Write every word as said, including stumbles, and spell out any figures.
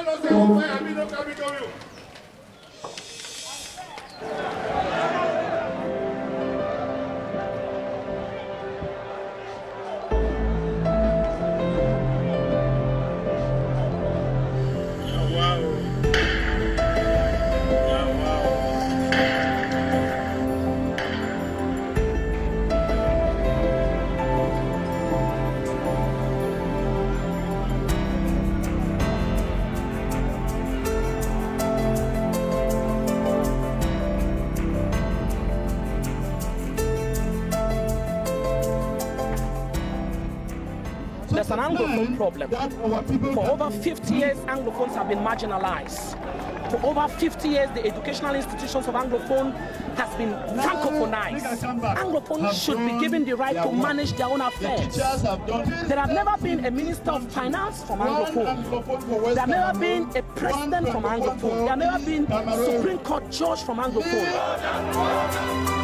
There's an Anglophone problem. For over fifty years, Anglophones have been marginalized. For over fifty years, the educational institutions of Anglophone has been Francophonized. Anglophones should be given the right to manage their own affairs. There have never been a minister of finance from Anglophone. There have never been a president from Anglophone. There have never been a Supreme Court judge from Anglophone.